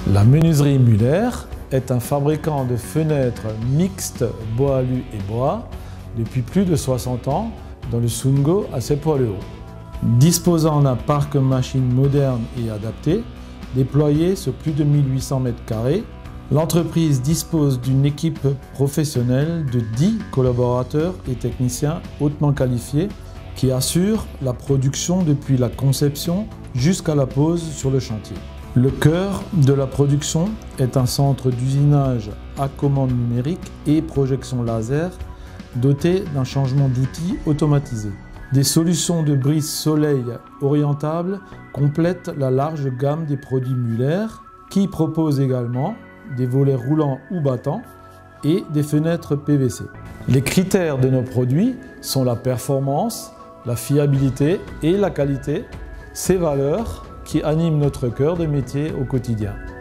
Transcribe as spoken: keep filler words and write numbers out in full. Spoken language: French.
La menuiserie Muller est un fabricant de fenêtres mixtes bois alu et bois depuis plus de soixante ans dans le Sungo à Sepualo. Disposant d'un parc machine moderne et adapté, déployé sur plus de mille huit cents mètres carrés, l'entreprise dispose d'une équipe professionnelle de dix collaborateurs et techniciens hautement qualifiés qui assurent la production depuis la conception jusqu'à la pose sur le chantier. Le cœur de la production est un centre d'usinage à commande numérique et projection laser doté d'un changement d'outils automatisé. Des solutions de brise soleil orientables complètent la large gamme des produits Muller qui proposent également des volets roulants ou battants et des fenêtres P V C. Les critères de nos produits sont la performance, la fiabilité et la qualité, ces valeurs qui animent notre cœur de métier au quotidien.